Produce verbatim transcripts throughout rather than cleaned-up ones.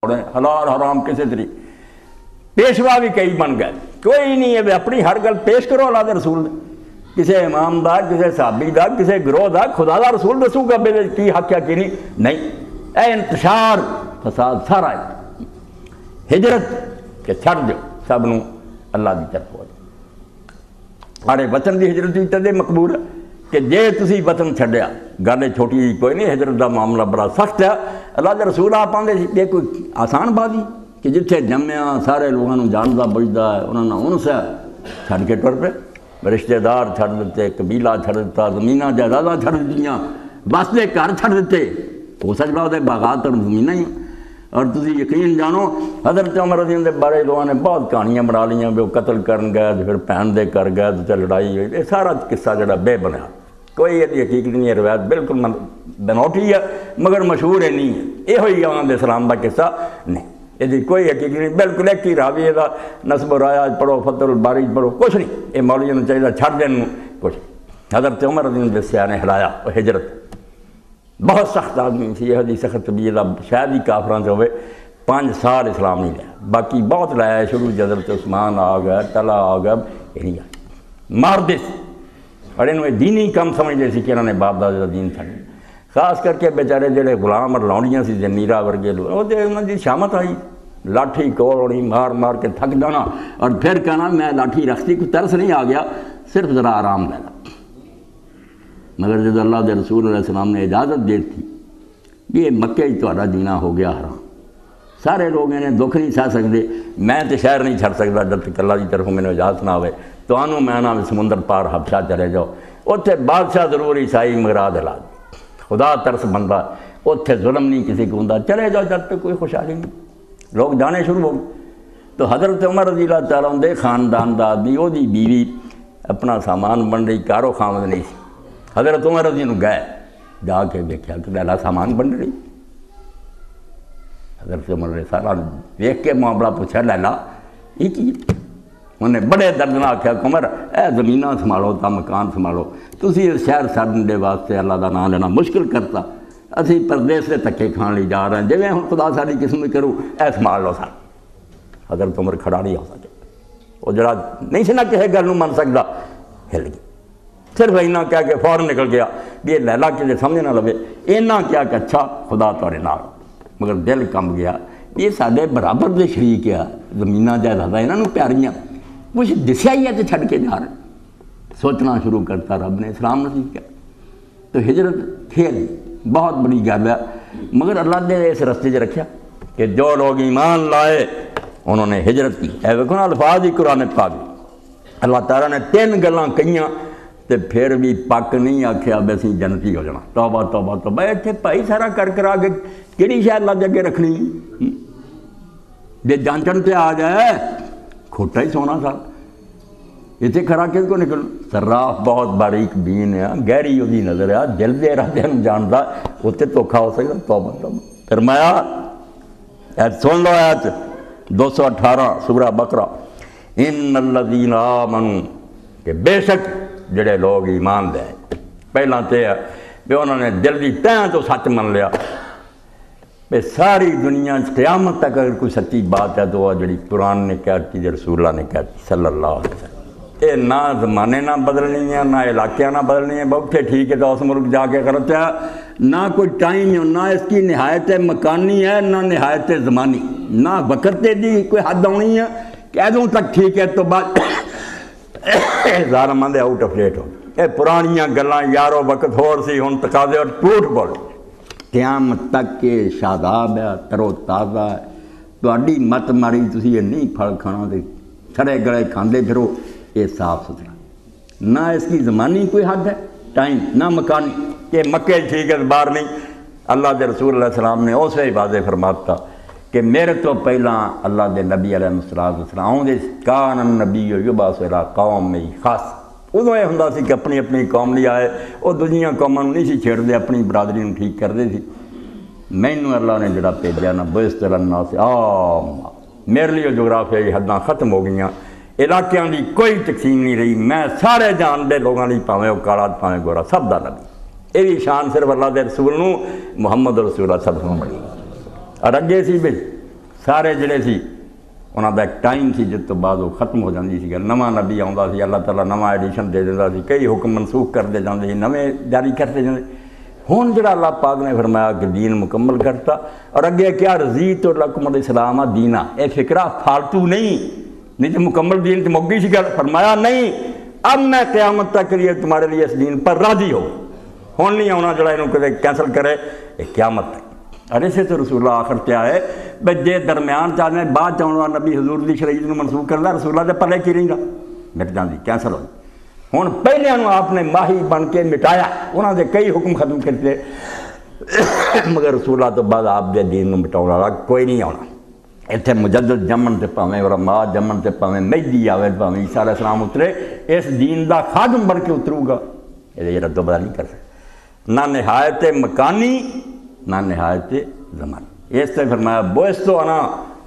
حلال حرام کسی طریقے پیشوا بھی کئی بن گئے، کوئی نہیں ہے اپنی ہر گل پیش کرو اللہ دے رسول نے، کسی امام دا کسی صحابی دا کسی گروہ دا خدا دا رسول دسو گا بے کی حق کیا کی نہیں نہیں اے انتشار فساد سارا ہے، ہجرت کہ چھڑ دو سب نو اللہ دی طرف ہو جائے۔ ہمارے وطن دی ہجرت بھی تدے مقبول ہے کہ جے تسی وطن چھڑیا گل چھوٹی کوئی نہیں، ہجرت دا معاملہ بڑا سخت ہے۔ اللہ دے رسول آپ آندے سی یہ کوئی آسان بات ہی کہ جتھے جمعیا سارے لوگوں جاندا بجدا ہے انہوں نے انس ہے چھڑ کے ٹر پہ، رشتے دار چھڑ دیتے، قبیلہ چھڑ دیتا، زمیناں جائیداداں چھڑ دتیاں، بستے گھر چھڑ دیتے، ہو سکتا ہوتے باغات اور زمیناں ہی۔ اور تسی یقین جانو حضرت عمر رضی اللہ عنہ بارے لوگوں نے بہت کہانیاں بنا لیاں بھی وہ قتل کرن گئے پھر بہن دے کر گئے تو لڑائی ہوئی، یہ سارا قصہ جڑا بے بنیاد، کوئی یہ حقیقت نہیں ہے، روایت بالکل بنوٹی ہے مگر مشہور ہے نہیں ہے، یہ ہوئی آن دے سلام دا قصہ نہیں، یہ کوئی حقیقت نہیں، بالکل ایک ہی راوی دا نسب و رایات پڑھو فتح الباری پڑھو کچھ نہیں، یہ مولویوں نے چاہیے چھڑ دین کچھ نہیں۔ حضرت عمر رضی اللہ عنہ دسیا نے ہلایا وہ ہجرت، بہت سخت آدمی سی، یہ حدیث سخت طبیعت شاید ہی کافراں سے ہوئے، پانچ سال اسلام نہیں لیا، باقی بہت لایا شروع حضرت عثمان آ گیا، طلحہ آ گیا، یہ نہیں آیا مار دے اور انہوں نے دینی کم سمجھتے سی کہ انہوں نے باپ دادے کا دین چھڑ، خاص کر کے بیچارے جڑے غلام اور لونڈیاں سی جنیرہ ورگے لوگ وہ تو انہوں نے شامت آئی، لاٹھی کول ہونی مار مار کے تھک جانا اور پھر کہنا میں لاٹھی رکھتی کوئی ترس نہیں آ گیا صرف ذرا آرام لینا۔ مگر جب اللہ دے رسول علیہ السلام نے اجازت دے تھی کہ یہ مکہ ہی تہاڈا جینا ہو گیا حرام، سارے لوگ انہیں دکھ نہیں سہ سکتے، میں تو شہر نہیں چھڑ سکتا جب تک اللہ کی طرف میں اجازت نہ ہوئے، تو آنوں میں نہ سمندر پار حبشہ چلے جاؤ، اتنے بادشاہ ضرور عیسائی مراد علاج خدا ترس بندہ، اتنے ظلم نہیں کسی کو ہوں، چلے جاؤ جب تک کوئی خوشحالی نہیں، لوگ جانے شروع ہو گئے۔ تو حضرت عمر رضی اللہ تعالیٰ عنہ دے خاندان دا آدمی وہ دی بیوی اپنا سامان بن رہی، کارو خامد نہیں سی، حضرت عمر رضی اللہ گئے جا کے دیکھا کہ لیلا سامان بن رہی، حضرت عمر نے سارا دیکھ کے معاملہ پوچھا لیلا یہ کی، انہیں بڑے درد نہ آکھیا کہ عمر اے زمینہ سنبھالو تا مکان سنبھالو، تسی اس شہر ساڈے واسطے اللہ دا نام لینا مشکل کرتا، اسی پردیس سے تکے کھان لی جا رہے ہیں، جویں ہن خدا ساری قسم میں کروں اے سنبھال لو سارا۔ حضرت عمر کھڑا نہیں ہو سکے، وہ جڑا نہیں سی نہ کسی گل من سکتا ہل گیا، صرف اینا کیا کہ فوراً نکل گیا بھی یہ لیلا کسی سمجھ نہ لوے، اینا کیا کہ اچھا خدا تورے نال، مگر دل کم گیا یہ سارے برابر دے شریک ہے، زمیناں جائیداداں انہاں نوں پیاریاں، کچھ دسیا ہی ہے تو چھڑ کے جا رہے، سوچنا شروع کرتا رب نے اسلام نصیب کیا۔ تو ہجرت کھیل بہت بڑی گل ہے، مگر اللہ نے اس رستے سے رکھا کہ جو لوگ ایمان لائے انہوں نے ہجرت کی۔ اے ویکھو نا الفاظ ہی قرآن پاک اللہ تعالیٰ نے تین گلاں کہیاں تے پھر بھی پک نہیں آکھیا بے اسی جنتی ہو جانا، توبہ توبہ توبہ، اتنے بھائی سارا کر کر آگے کہڑی شاید اللہ دے اگے رکھنی جے جانچن پہ آ جائے کھوٹا ہی سونا سا، اتنے کھڑا کس کو نکل، صراف بہت باریک بین ہے، گہری وہ نظر ہے، دل دے ارادے نوں جاندا، اتنے دھوکھا ہو سکتا، توبہ توبہ۔ فرمایا ایت سن لو ایت دو سو اٹھارہ سورہ بقرہ، ان الذین آمنوا کہ بے شک جڑے لوگ ایمان دے، پہلا تے ہے کہ انہوں نے دل دی تہیں تو سچ من لیا، کہ ساری دنیا قیامت تک اگر کوئی سچی بات ہے تو وہ جڑی قرآن نے کہتی جو رسول اللہ نے کہتی صلی اللہ علیہ وسلم، یہ نہ زمانے نہ بدلنی ہے نہ علاقیاں نہ بدلنی ہے، بہتے ٹھیک ہے تو اس ملک جا کے کرتے ہے، نہ کوئی ٹائم ہے، نہ اس کی نہایت مکانی ہے نہ نہایت زمانی، نہ وقت دی کوئی حد ہونی ہے کہ ادوں تک ٹھیک ہے تو بعد زارہ مند آؤٹ آف ڈیٹ ہو، یہ پرانیاں گلاں یارو وقت ہور سی ہن تقاضے اور جھوٹ بول، قیامت تک کے شاداب ہے، ترو تازہ ہے، تہاڈی مت ماری تسی یہ نہیں پھل کھانا تے چھڑے گڑے کھاندے پھرو، یہ صاف ستھرا، نہ اس کی زمانی کوئی حد ہے ٹائم نہ مکانی، کہ مکے ٹھیک ہے باہر نہیں۔ اللہ دے رسول علیہ السلام نے اس وی واضح فرماتا کہ میرے تو پہلا اللہ دے نبی علیہ السلام دے کان النبی یبعث الی قوم میں خاص، ادوں یہ ہوندا سی کہ اپنی اپنی قوم لی آئے، وہ دوجیاں قوماں نوں نہیں سی چھیڑدے، اپنی برادری نوں ٹھیک کردے سی۔ مینوں اللہ نے جڑا بھیجا نا بعثت للناس عامہ، میرے لیے جغرافیائی حداں ختم ہو گئیاں، علاقیاں دی کوئی تقسیم نہیں رہی، میں سارے جان دے لوگاں دی پاویں وہ کالا پاویں گورا سب دا نبی، یہ بھی شان صرف اللہ دے رسول نوں محمد رسول اللہ صلی اللہ علیہ وسلم بڑی۔ اور اگے سی بھی سارے جڑے سی انہاں دا ایک ٹائم سی جس تو بعد وہ ختم ہو جاندی سی گل نواں نبی آਉਂਦਾ سی اللہ تعالیٰ نواں ایڈیشن دے دیندا سی کئی حکم منسوخ کرتے جاندے سی نویں جاری کرتے جاندے ہن جڑا اللہ پاک نے فرمایا کہ دین مکمل کرتا اور اگے کیا رضیت لکم الاسلام دینا اے فکرہ فالتو نہیں نہیں تو مکمل دین تو مک گئی سی گل فرمایا نہیں اب میں قیامت تک لیے تمہارے لیے اس دین پر راضی ہو ہن نہیں آنا جڑا انہوں کدے کینسل کرے یہ قیامت تک اور اسے تو رسول اللہ آخر کیا ہے بھائی جے درمیان چاہنے بعد چاہنے والا نبی حضور دی شریعت نو منسوخ کرنا رسول اللہ دے پلے کی رہی گا مٹ جاندی کینسل ہوئی ہن پہلے انہوں آپ نے ماہی بن کے مٹایا انہوں نے کئی حکم ختم کرتے مگر رسول اللہ تو بعد آپ دے دین نو مٹاؤ والا کوئی نہیں آنا اتنے مجدد جمن تے پاویں علماء جمن تے پاویں مہدی آوے پاویں عیسیٰ علیہ السلام اترے اس دین دا خادم بن کے اترو گا یہ رد و بدل نہیں کر سکتے نہ نہایت مکانی نہ نہایت زمانی اس سے فرمایا بوئستو انا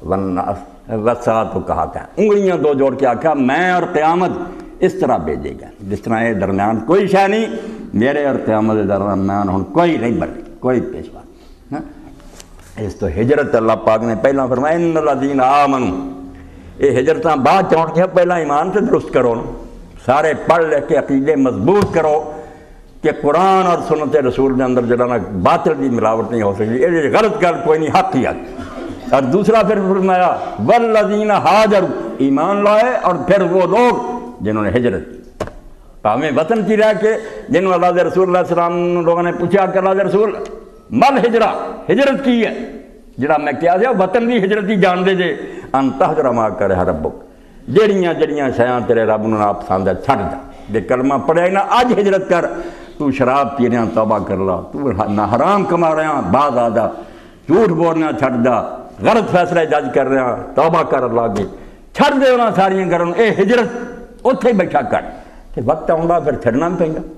وسا تو کہا کہ انگلیاں دو جوڑ کے آکھا میں اور قیامت اس طرح بھیجے گا جس طرح یہ درمیان کوئی شے نہیں میرے اور قیامت درمیان ہوں کوئی نہیں بنے کوئی پیشوا اس تو ہجرت اللہ پاک نے پہلا فرمایا ان الذین آمنوا یہ ہجرتاں بعد چون کے پہلا ایمان سے درست کرو سارے پڑھ لے کے عقیدے مضبوط کرو کہ قرآن اور سنت رسول کے اندر جڑا باطل کی ملاوٹ نہیں ہو سکتی یہ غلط گل کوئی نہیں حق ہی حق اور دوسرا پھر فرمایا والذین ہاجروا ایمان لائے اور پھر وہ لوگ جنہوں نے ہجرت کی پاویں وطن کی رہ کے جنہوں اللہ دے رسول اللہ علیہ السلام لوگوں نے پوچھا کہ اللہ دے رسول مل ہجرہ ہجرت کی ہے جڑا میں کیا دیا وطن دی ہجرت ہی جان دے جے ان تہجر ما کرہ ربک جڑیاں جڑیاں شیاں تیرے رب نوں نہ پسند ہے چھڈ جا جے کلمہ پڑھیا ہی نہ اج ہجرت کر تو شراب پی رہا توبہ کر لا تو نہ حرام کما رہا بعد آ جا جھوٹ بولنا چھڈ جا غلط فیصلے جج کر رہا توبہ کر اللہ کے چھڈ دے انہاں ساریاں گلاں اے ہجرت اوتھے بیٹھا کر تے وقت آؤندا پھر چھڈنا بھی پیندا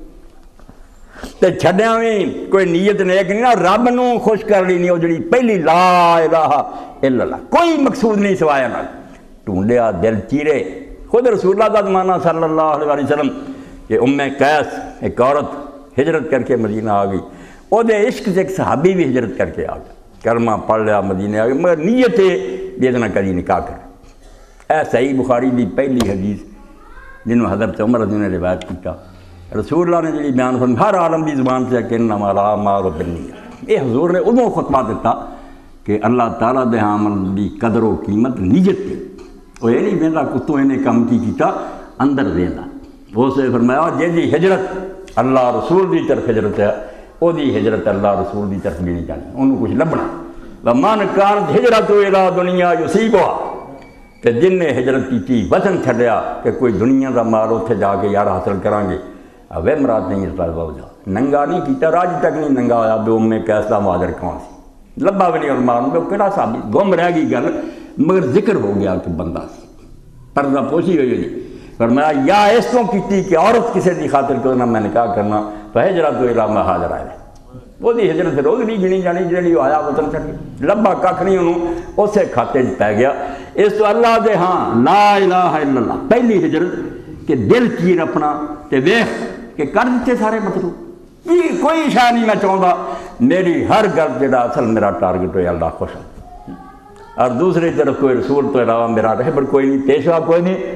تے چھڈیاں بھی کوئی نیت نیک نہیں نا رب نو خوش کر لی نہیں وہ جڑی پہلی لا الہ الا اللہ کوئی مقصود نہیں سوائے نال ٹونڈیا دل چیرے خود رسول اللہ کا زمانہ صلی اللہ علیہ وسلم کہ ام قیس ایک عورت ہجرت کر کے مدینہ آ گئی وہ دے عشق سے ایک صحابی بھی ہجرت کر کے آ گیا کلمہ پڑھ لیا مدینہ آ گیا مگر نیت ہے بھی اتنا کدی نکاح کر اے صحیح بخاری دی پہلی حدیث جنہوں حضرت عمر رضی اللہ نے روایت کیتا رسول اللہ نے جڑی بیان فرمائی ہر عالم دی زبان سے کہ انما الاعمال بالنیات یہ حضور نے ادوں خطبہ دیتا کہ اللہ تعالیٰ دے عمل دی قدر و قیمت نیت تے وہ یہ نہیں ویندا کتوں انہیں کم کی کیتا اندر ویندا وہ سے فرمایا جے دی ہجرت اللہ رسول دی طرف ہجرت ہے وہ دی ہجرت اللہ رسول دی طرف بھی نہیں جانی انہوں کچھ لبنا ومن کانت ہجرت الی دنیا یصیبها کہ جن نے ہجرت کی تھی وطن چھڈیا کہ کوئی دنیا دا مال اتنے جا کے یار حاصل کرانگے اوے مراد نہیں اس بات باؤ جا ننگا نہیں کیتا راج تک نہیں ننگا ہویا بے ام قیس دا مہاجر کون سی لبا بھی نہیں علماء نوں کہ کہڑا صحابی گم رہ گئی گل مگر ذکر ہو گیا کہ بندہ سی پردہ پوشی ہوئی ہوئی فرمایا یا اس کو کیتی کہ عورت کسی دی خاطر کرنا میں نکاح کرنا تو ہجرت الی ما ہاجر آئے وہ دی ہجرت سے روز نہیں گنی جانی جڑی آیا وطن چھڈ کے لبا کھ نہیں انہوں اسے کھاتے پی گیا اس تو اللہ دے ہاں لا الہ الا اللہ پہلی ہجرت کہ دل چیر اپنا تے ویخ کہ کر دیتے سارے مطلوب یہ کوئی شاہ نہیں میں چاہتا میری ہر گل جڑا اصل میرا ٹارگٹ ہوئے اللہ خوش ہے اور دوسری طرف کوئی رسول تو علاوہ میرا رہبر کوئی نہیں پیشوا کوئی نہیں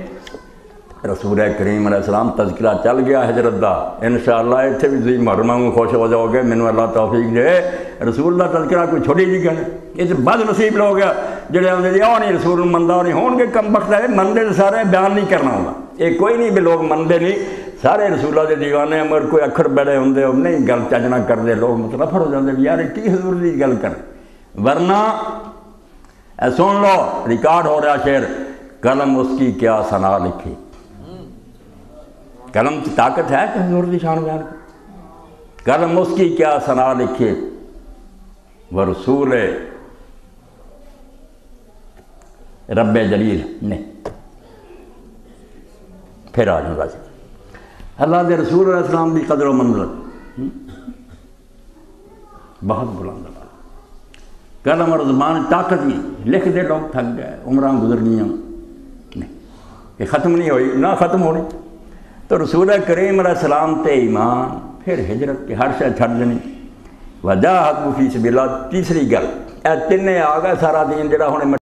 رسول کریم علیہ السلام تذکرہ چل گیا ہجرت دا انشاءاللہ اتنے بھی تھی مرمہ خوش ہو جاؤ گے مینوں اللہ توفیق دے رسول دا تذکرہ کوئی چھوٹی جی گل یہ تو بد نصیب لوگ جڑے آتے جی آؤ نہیں رسول مندا نہیں ہون گے کم بخت ہے منتے سارے بیان نہیں کرنا ہوگا یہ کوئی نہیں بھی لوگ منتے نہیں سارے رسولہ دے دیوانے مگر کوئی اکھر بڑے ہوں نہیں گل چجنا کرتے لوگ متنفر ہو جاتے بھی یار کی حضور دی گل کر ورنہ سن لو ریکارڈ ہو رہا شعر قلم اس کی کیا ثنا لکھی قلم کی طاقت ہے کہ حضور دی شان بیان کر قلم اس کی کیا ثنا لکھے وہ رسول رب جلیل نہیں پھر آ جاؤں گا اللہ دے رسول علیہ السلام دی قدر و منزلت بہت بلند ہے قلم اور زبان طاقت ہی لکھ دے لوگ تھک گئے عمرہ گزر گئیں نہیں یہ ختم نہیں ہوئی نہ ختم ہونی تو رسول کریم علیہ السلام تے ایمان پھر ہجرت کے ہر شے چھڈ دینی وجاہد فی سبیل اللہ تیسری گل اے تینے آ گئے سارا دین جڑا ہونے